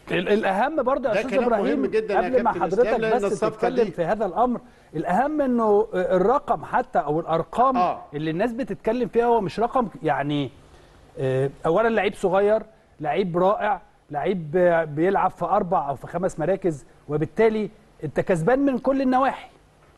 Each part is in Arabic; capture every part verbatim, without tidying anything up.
الاهم برضه يا استاذ ابراهيم قبل ما حضرتك بس تتكلم في هذا الامر، الاهم انه الرقم حتى او الارقام آه. اللي الناس بتتكلم فيها هو مش رقم يعني اولا لعيب صغير، لعيب رائع، لعيب بيلعب في اربع او في خمس مراكز، وبالتالي انت كسبان من كل النواحي.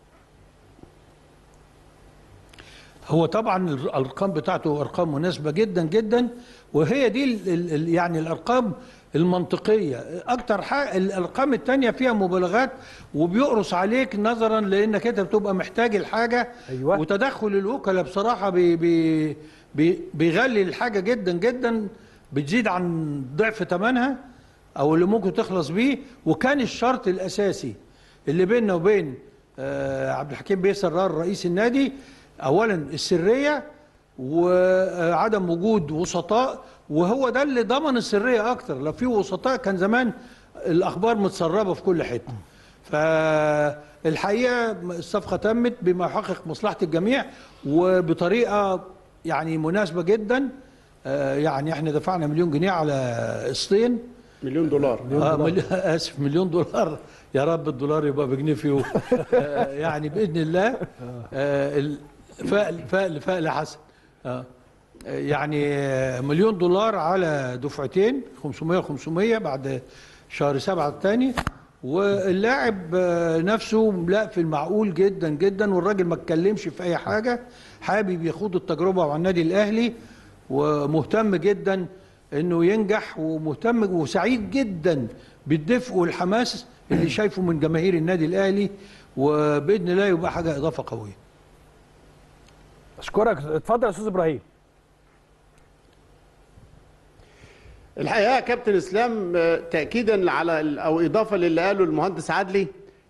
هو طبعا الارقام بتاعته ارقام مناسبه جدا جدا، وهي دي ال ال يعني الارقام المنطقيه. اكتر حاجه الارقام الثانيه فيها مبالغات وبيقرص عليك نظرا لانك انت بتبقى محتاج الحاجه. أيوة. وتدخل الوكلاء بصراحه بي بي بي بيغلي الحاجه جدا جدا، بتزيد عن ضعف ثمنها او اللي ممكن تخلص بيه. وكان الشرط الاساسي اللي بيننا وبين آه عبد الحكيم بيه سرار رئيس النادي اولا السريه وعدم وجود وسطاء، وهو ده اللي ضمن السريه اكتر. لو في وسطاء كان زمان الاخبار متسربه في كل حته. فالحقيقه الصفقه تمت بما يحقق مصلحه الجميع وبطريقه يعني مناسبه جدا. يعني احنا دفعنا مليون جنيه على قسطين. مليون دولار. آه مليون اسف مليون دولار، يا رب الدولار يبقى بجنيه فيه. يعني باذن الله فأل فأل فأل حسن. آه. يعني مليون دولار على دفعتين خمسمية وخمسمية بعد شهر سبعة الثاني. واللاعب نفسه لا في المعقول جدا جدا، والراجل ما اتكلمش في اي حاجه، حابب يخوض التجربه مع النادي الاهلي ومهتم جدا انه ينجح، ومهتم وسعيد جدا بالدفء والحماس اللي شايفه من جماهير النادي الاهلي، وباذن الله يبقى حاجه اضافه قويه. اشكرك. اتفضل يا استاذ ابراهيم. الحقيقه كابتن اسلام تاكيدا على او اضافه للي قاله المهندس عدلي،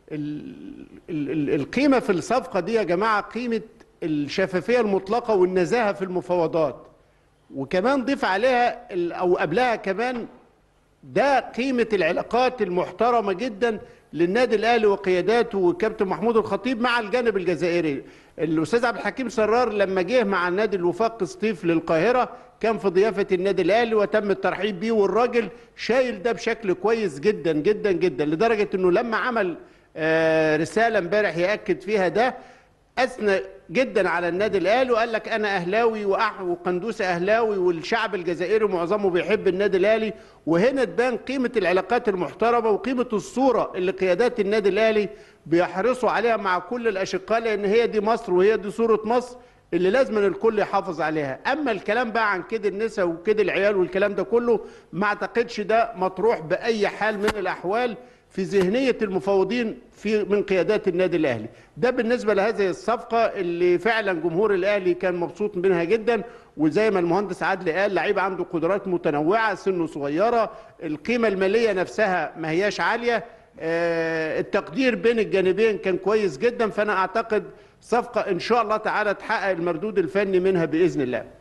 القيمه في الصفقه دي يا جماعه قيمه الشفافيه المطلقه والنزاهه في المفاوضات، وكمان ضيف عليها او قبلها كمان ده قيمه العلاقات المحترمه جدا للنادي الاهلي وقياداته والكابتن محمود الخطيب مع الجانب الجزائري. الاستاذ عبد الحكيم سرار لما جه مع النادي الوفاق قسطيف للقاهره كان في ضيافه النادي الاهلي وتم الترحيب بيه، والراجل شايل ده بشكل كويس جدا جدا جدا، لدرجه انه لما عمل رساله امبارح ياكد فيها ده اثنى جدا على النادي الاهلي وقال لك انا اهلاوي وقندوسي اهلاوي والشعب الجزائري معظمه بيحب النادي الاهلي. وهنا تبان قيمه العلاقات المحترمه وقيمه الصوره اللي قيادات النادي الاهلي بيحرصوا عليها مع كل الاشقاء، لان هي دي مصر وهي دي صوره مصر اللي لازم الكل يحافظ عليها. اما الكلام بقى عن كده النساء وكده العيال والكلام ده كله ما اعتقدش ده مطروح باي حال من الاحوال في ذهنيه المفاوضين في من قيادات النادي الاهلي. ده بالنسبه لهذه الصفقه اللي فعلا جمهور الاهلي كان مبسوط منها جدا، وزي ما المهندس عادل قال لعيب عنده قدرات متنوعه، سنه صغيره، القيمه الماليه نفسها ما هياش عاليه، آه التقدير بين الجانبين كان كويس جدا. فانا اعتقد صفقه ان شاء الله تعالى تحقق المردود الفني منها باذن الله.